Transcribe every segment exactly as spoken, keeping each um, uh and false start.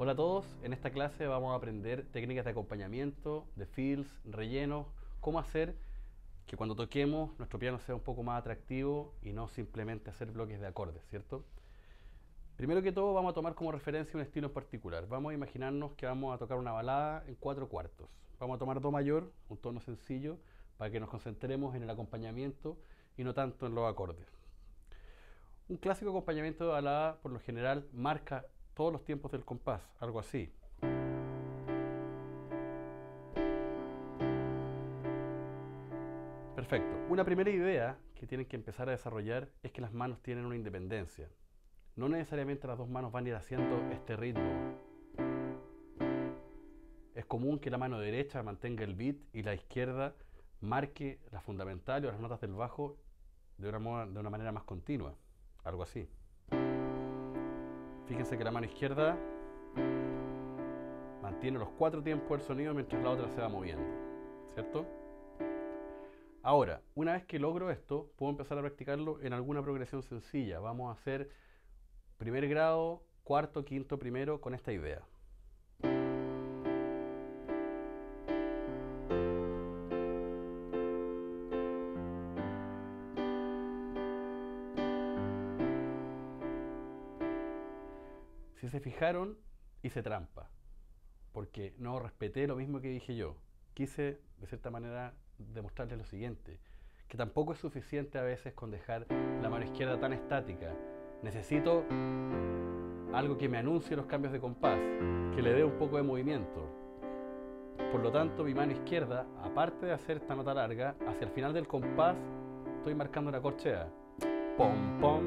Hola a todos, en esta clase vamos a aprender técnicas de acompañamiento, de fills, rellenos, cómo hacer que cuando toquemos nuestro piano sea un poco más atractivo y no simplemente hacer bloques de acordes, ¿cierto? Primero que todo vamos a tomar como referencia un estilo en particular. Vamos a imaginarnos que vamos a tocar una balada en cuatro cuartos. Vamos a tomar do mayor, un tono sencillo, para que nos concentremos en el acompañamiento y no tanto en los acordes. Un clásico acompañamiento de balada, por lo general, marca todos los tiempos del compás, algo así. Perfecto. Una primera idea que tienen que empezar a desarrollar es que las manos tienen una independencia. No necesariamente las dos manos van a ir haciendo este ritmo. Es común que la mano derecha mantenga el beat y la izquierda marque las fundamentales o las notas del bajo de una, de una manera más continua. Algo así. Fíjense que la mano izquierda mantiene los cuatro tiempos del sonido mientras la otra se va moviendo, ¿cierto? Ahora, una vez que logro esto, puedo empezar a practicarlo en alguna progresión sencilla. Vamos a hacer primer grado, cuarto, quinto, primero con esta idea. Si se fijaron, hice trampa, porque no respeté lo mismo que dije yo. Quise, de cierta manera, demostrarles lo siguiente, que tampoco es suficiente a veces con dejar la mano izquierda tan estática. Necesito algo que me anuncie los cambios de compás, que le dé un poco de movimiento. Por lo tanto, mi mano izquierda, aparte de hacer esta nota larga, hacia el final del compás estoy marcando una corchea. Pom, pom,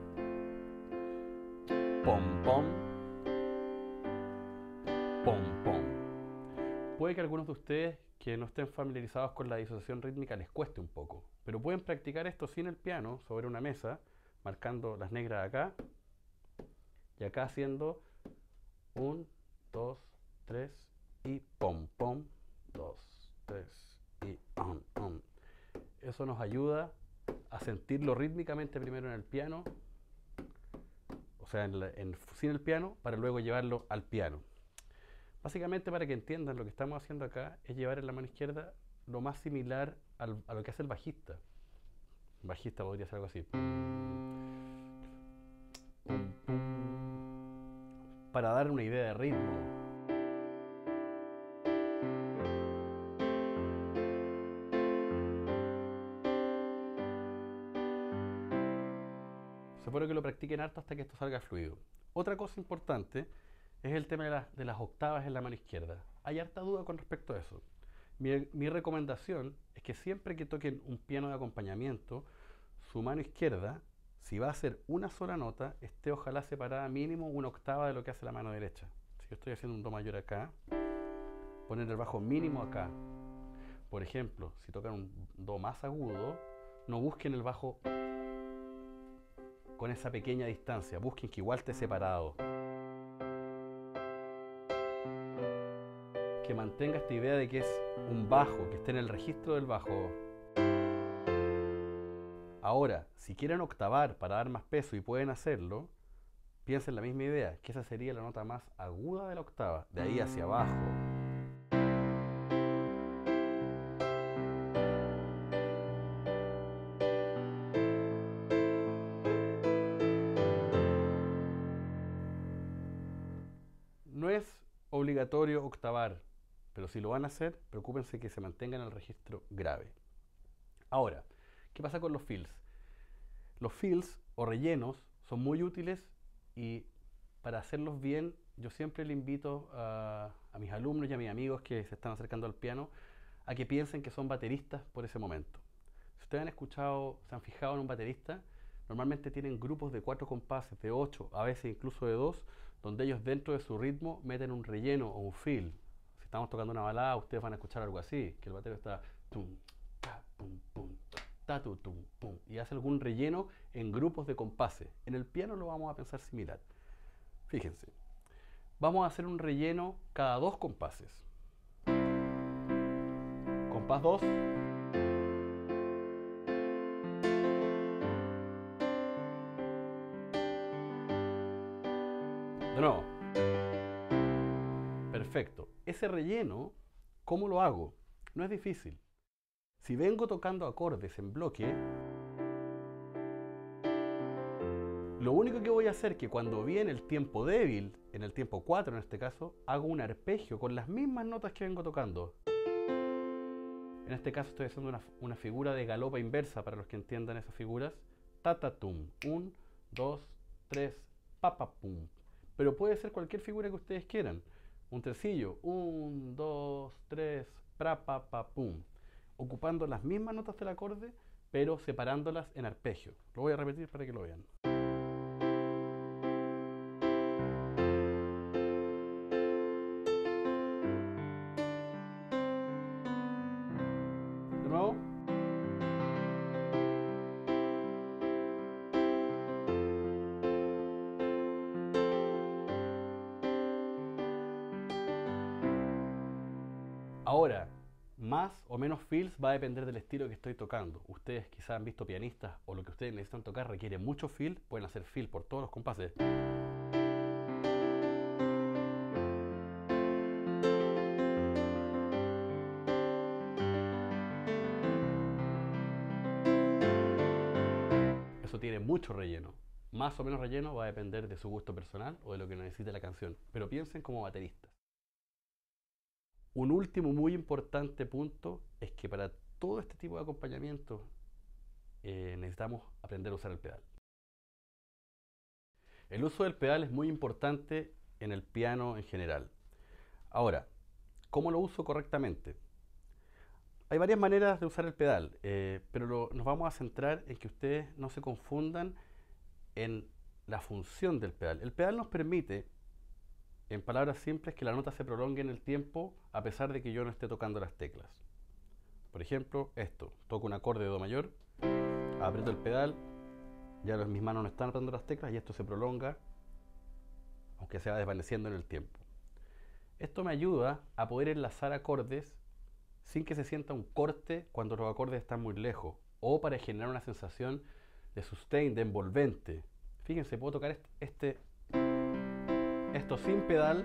pom, pom, pom, pom. Puede que a algunos de ustedes que no estén familiarizados con la disociación rítmica les cueste un poco, pero pueden practicar esto sin el piano, sobre una mesa, marcando las negras acá y acá haciendo un, dos, tres y pom, pom, dos, tres y um, um. Eso nos ayuda a sentirlo rítmicamente primero en el piano, o sea, en la, en, sin el piano, para luego llevarlo al piano. Básicamente, para que entiendan, lo que estamos haciendo acá es llevar en la mano izquierda lo más similar al, a lo que hace el bajista. El bajista podría ser algo así. Para dar una idea de ritmo. Supone que lo practiquen harto hasta que esto salga fluido. Otra cosa importante es el tema de, la, de las octavas en la mano izquierda. Hay harta duda con respecto a eso. Mi, mi recomendación es que siempre que toquen un piano de acompañamiento, su mano izquierda, si va a hacer una sola nota, esté ojalá separada mínimo una octava de lo que hace la mano derecha. Si yo estoy haciendo un do mayor acá, poner el bajo mínimo acá. Por ejemplo, si tocan un do más agudo, no busquen el bajo con esa pequeña distancia, busquen que igual esté separado. Que mantenga esta idea de que es un bajo, que esté en el registro del bajo. Ahora, si quieren octavar para dar más peso y pueden hacerlo, piensen la misma idea, que esa sería la nota más aguda de la octava, de ahí hacia abajo. No es obligatorio octavar, pero si lo van a hacer, preocúpense que se mantengan en el registro grave. Ahora, ¿qué pasa con los fills? Los fills o rellenos son muy útiles y para hacerlos bien yo siempre le invito a, a mis alumnos y a mis amigos que se están acercando al piano a que piensen que son bateristas por ese momento. Si ustedes han escuchado, se han fijado en un baterista, normalmente tienen grupos de cuatro compases, de ocho, a veces incluso de dos, donde ellos dentro de su ritmo meten un relleno o un fill. Si estamos tocando una balada, ustedes van a escuchar algo así, que el batero está tum, ta, pum, pum, ta, tu, tum, pum, y hace algún relleno en grupos de compases. En el piano lo vamos a pensar similar. Fíjense, vamos a hacer un relleno cada dos compases. Compás dos. De nuevo. Perfecto. Ese relleno, ¿cómo lo hago? No es difícil. Si vengo tocando acordes en bloque, lo único que voy a hacer es que cuando viene el tiempo débil, en el tiempo cuatro en este caso, hago un arpegio con las mismas notas que vengo tocando. En este caso estoy haciendo una, una figura de galopa inversa para los que entiendan esas figuras. Ta-ta-tum. Un, dos, tres, pa-pa-pum. Pero puede ser cualquier figura que ustedes quieran. Un tresillo. Un, dos, tres, pra-pa-pa-pum. Ocupando las mismas notas del acorde, pero separándolas en arpegio. Lo voy a repetir para que lo vean. De nuevo. Ahora, más o menos fills va a depender del estilo que estoy tocando. Ustedes quizás han visto pianistas o lo que ustedes necesitan tocar requiere mucho fill, pueden hacer fill por todos los compases. Eso tiene mucho relleno. Más o menos relleno va a depender de su gusto personal o de lo que necesite la canción. Pero piensen como bateristas. Un último muy importante punto es que para todo este tipo de acompañamiento eh, necesitamos aprender a usar el pedal. El uso del pedal es muy importante en el piano en general. Ahora, ¿cómo lo uso correctamente? Hay varias maneras de usar el pedal, eh, pero lo, nos vamos a centrar en que ustedes no se confundan en la función del pedal. El pedal nos permite, en palabras simples, que la nota se prolongue en el tiempo a pesar de que yo no esté tocando las teclas. Por ejemplo, esto. Toco un acorde de Do mayor, aprieto el pedal, ya mis manos no están apretando las teclas y esto se prolonga, aunque se va desvaneciendo en el tiempo. Esto me ayuda a poder enlazar acordes sin que se sienta un corte cuando los acordes están muy lejos, o para generar una sensación de sustain, de envolvente. Fíjense, puedo tocar este, este esto sin pedal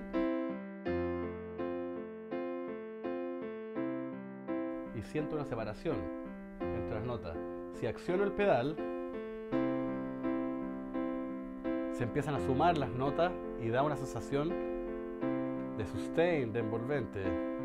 y siento una separación entre las notas. Si acciono el pedal, se empiezan a sumar las notas y da una sensación de sustain, de envolvente.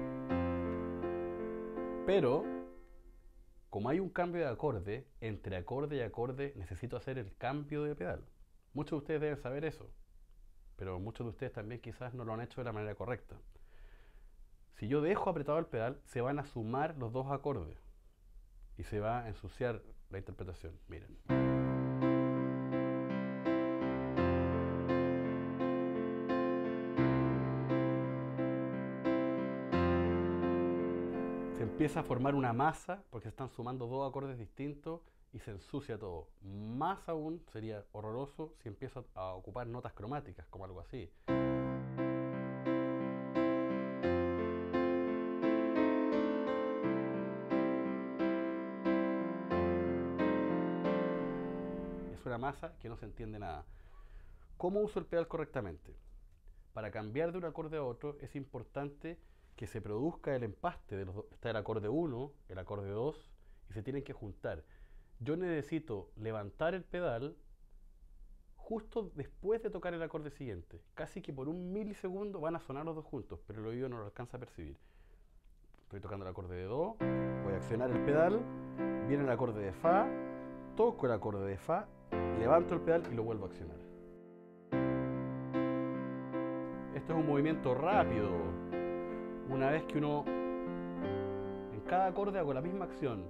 Pero, como hay un cambio de acorde, entre acorde y acorde necesito hacer el cambio de pedal. Muchos de ustedes deben saber eso, pero muchos de ustedes también quizás no lo han hecho de la manera correcta. Si yo dejo apretado el pedal, se van a sumar los dos acordes y se va a ensuciar la interpretación. Miren. Se empieza a formar una masa porque se están sumando dos acordes distintos y se ensucia todo. Más aún sería horroroso si empiezo a ocupar notas cromáticas, como algo así. Es una masa que no se entiende nada. ¿Cómo uso el pedal correctamente? Para cambiar de un acorde a otro es importante que se produzca el empaste de los dos. Está el acorde uno, el acorde dos y se tienen que juntar. Yo necesito levantar el pedal justo después de tocar el acorde siguiente. Casi que por un milisegundo van a sonar los dos juntos, pero el oído no lo alcanza a percibir. Estoy tocando el acorde de Do, voy a accionar el pedal, viene el acorde de Fa, toco el acorde de Fa, levanto el pedal y lo vuelvo a accionar. Esto es un movimiento rápido. Una vez que uno, en cada acorde hago la misma acción.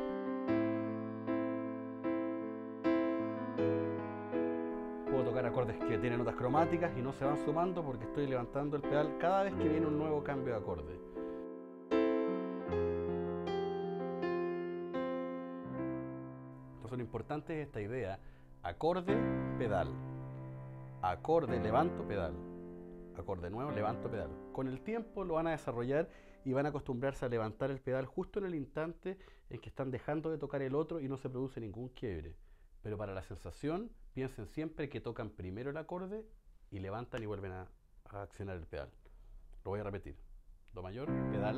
Puedo tocar acordes que tienen notas cromáticas y no se van sumando porque estoy levantando el pedal cada vez que viene un nuevo cambio de acorde. Entonces lo importante es esta idea: acorde, pedal, acorde, levanto, pedal, acorde nuevo, levanto, pedal. Con el tiempo lo van a desarrollar y van a acostumbrarse a levantar el pedal justo en el instante en que están dejando de tocar el otro y no se produce ningún quiebre. Pero para la sensación, piensen siempre que tocan primero el acorde y levantan y vuelven a, a accionar el pedal. Lo voy a repetir. Do mayor, pedal.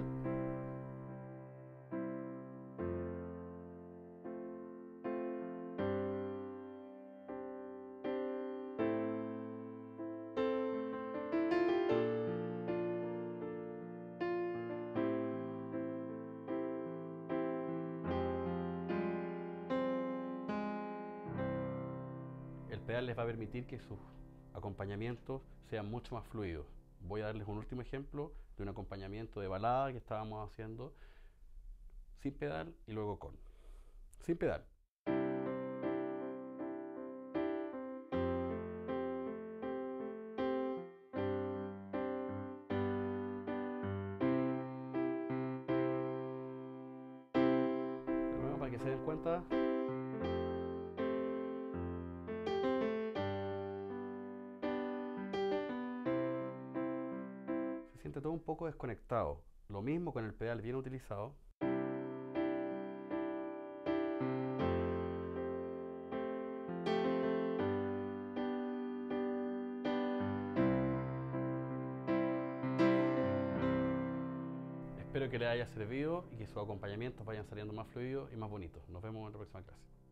El pedal les va a permitir que sus acompañamientos sean mucho más fluidos. Voy a darles un último ejemplo de un acompañamiento de balada que estábamos haciendo sin pedal y luego con. Sin pedal. De nuevo, para que se den cuenta. Se siente todo un poco desconectado. Lo mismo con el pedal bien utilizado. Espero que les haya servido y que sus acompañamientos vayan saliendo más fluidos y más bonitos. Nos vemos en la próxima clase.